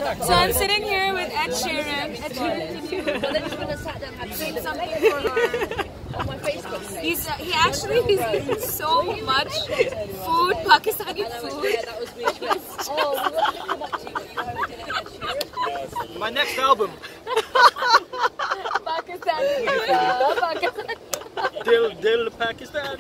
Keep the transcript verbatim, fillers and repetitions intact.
So I'm sitting here with Ed Sheeran. Ed Sheeran, did something for our... He's, uh, he actually he's eaten so much food, Pakistani food. My next album. Pakistani food. Pakistani. Dil, Dil, Pakistan.